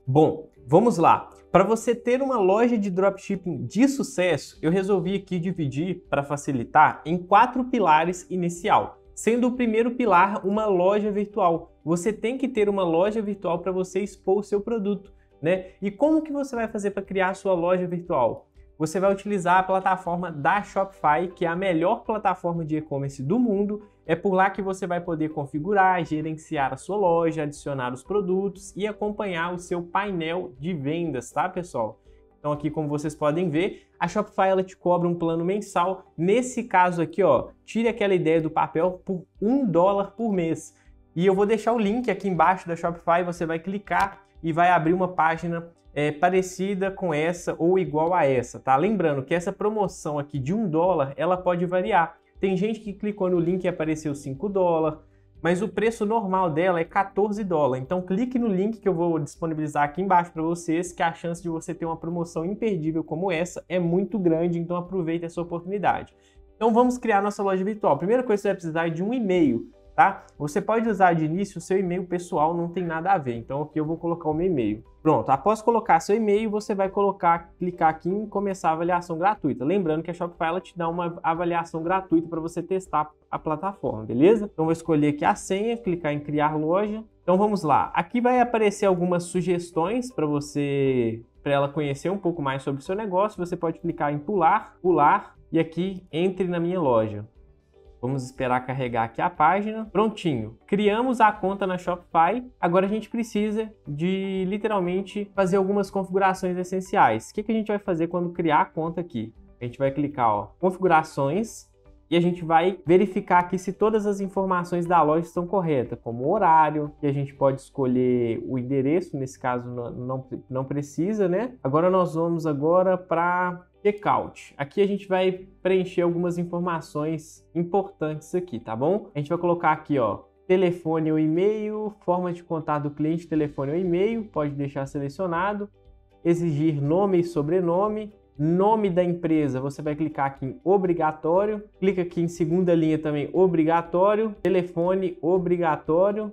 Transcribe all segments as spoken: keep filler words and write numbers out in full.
Bom, vamos lá. Para você ter uma loja de dropshipping de sucesso, eu resolvi aqui dividir, para facilitar, em quatro pilares inicial. Sendo o primeiro pilar uma loja virtual. Você tem que ter uma loja virtual para você expor o seu produto, né? E como que você vai fazer para criar a sua loja virtual? Você vai utilizar a plataforma da Shopify, que é a melhor plataforma de e-commerce do mundo. É por lá que você vai poder configurar, gerenciar a sua loja, adicionar os produtos e acompanhar o seu painel de vendas, tá, pessoal? Então aqui, como vocês podem ver, a Shopify ela te cobra um plano mensal. Nesse caso aqui, ó, tire aquela ideia do papel por um dólar por mês. E eu vou deixar o link aqui embaixo da Shopify, você vai clicar e vai abrir uma página É, parecida com essa ou igual a essa, tá? Lembrando que essa promoção aqui de um dólar, ela pode variar. Tem gente que clicou no link e apareceu cinco dólares, mas o preço normal dela é quatorze dólares. Então clique no link que eu vou disponibilizar aqui embaixo para vocês, que a chance de você ter uma promoção imperdível como essa é muito grande, então aproveite essa oportunidade. Então vamos criar nossa loja virtual. A primeira coisa que você vai precisar é de um e-mail, tá? Você pode usar de início o seu e-mail pessoal, não tem nada a ver. Então aqui eu vou colocar o meu e-mail. Pronto, após colocar seu e-mail, você vai colocar, clicar aqui em começar a avaliação gratuita. Lembrando que a Shopify ela te dá uma avaliação gratuita para você testar a plataforma, beleza? Então vou escolher aqui a senha, clicar em criar loja. Então vamos lá. Aqui vai aparecer algumas sugestões para você, para ela conhecer um pouco mais sobre o seu negócio. Você pode clicar em pular, pular e aqui entre na minha loja. Vamos esperar carregar aqui a página. Prontinho. Criamos a conta na Shopify. Agora a gente precisa de, literalmente, fazer algumas configurações essenciais. O que, que a gente vai fazer quando criar a conta aqui? A gente vai clicar, ó, configurações, e a gente vai verificar aqui se todas as informações da loja estão corretas, como o horário, e a gente pode escolher o endereço, nesse caso não, não, não precisa, né? Agora nós vamos agora para checkout. Aqui a gente vai preencher algumas informações importantes aqui, tá bom? A gente vai colocar aqui, ó, telefone ou e-mail, forma de contato do cliente, telefone ou e-mail, pode deixar selecionado, exigir nome e sobrenome, nome da empresa, você vai clicar aqui em obrigatório, clica aqui em segunda linha também, obrigatório, telefone obrigatório,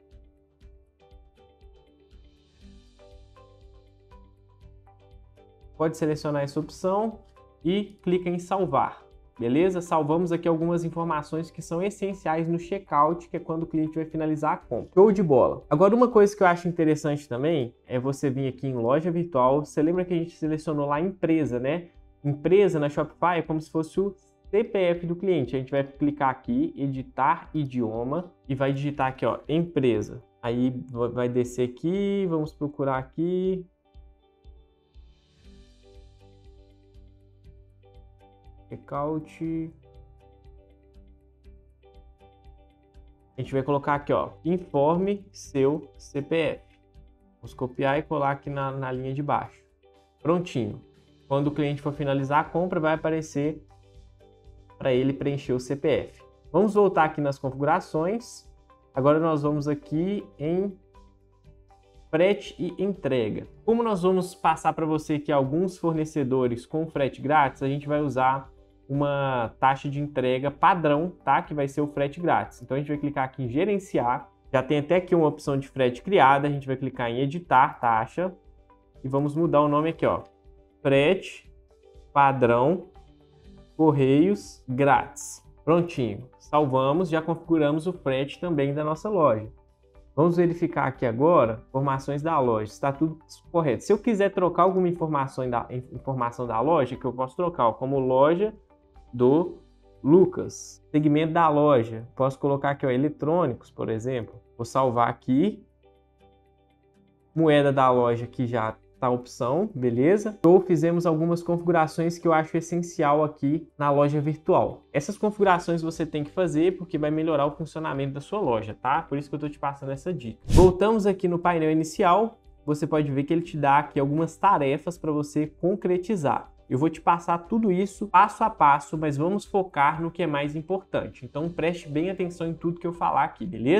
pode selecionar essa opção e clica em salvar, beleza? Salvamos aqui algumas informações que são essenciais no checkout, que é quando o cliente vai finalizar a compra. Show de bola! Agora, uma coisa que eu acho interessante também é você vir aqui em loja virtual. Você lembra que a gente selecionou lá empresa, né? Empresa na Shopify é como se fosse o C P F do cliente. A gente vai clicar aqui, editar idioma e vai digitar aqui, ó, empresa. Aí vai descer aqui, vamos procurar aqui. Checkout. A gente vai colocar aqui, ó, informe seu C P F. Vamos copiar e colar aqui na, na linha de baixo. Prontinho. Quando o cliente for finalizar a compra, vai aparecer para ele preencher o C P F. Vamos voltar aqui nas configurações. Agora nós vamos aqui em frete e entrega. Como nós vamos passar para você que alguns fornecedores com frete grátis, a gente vai usar uma taxa de entrega padrão, tá? Que vai ser o frete grátis. Então a gente vai clicar aqui em gerenciar. Já tem até aqui uma opção de frete criada. A gente vai clicar em editar taxa e vamos mudar o nome aqui, ó. Frete padrão Correios grátis. Prontinho. Salvamos, já configuramos o frete também da nossa loja. Vamos verificar aqui agora informações da loja, está tudo correto. Se eu quiser trocar alguma informação da, informação da loja, que eu posso trocar, ó, como loja do Lucas. Segmento da loja, posso colocar aqui, ó, eletrônicos, por exemplo. Vou salvar aqui. Moeda da loja aqui já tá a opção, beleza? Ou fizemos algumas configurações que eu acho essencial aqui na loja virtual. Essas configurações você tem que fazer porque vai melhorar o funcionamento da sua loja, tá? Por isso que eu tô te passando essa dica. Voltamos aqui no painel inicial, você pode ver que ele te dá aqui algumas tarefas para você concretizar. Eu vou te passar tudo isso passo a passo, mas vamos focar no que é mais importante. Então preste bem atenção em tudo que eu falar aqui, beleza?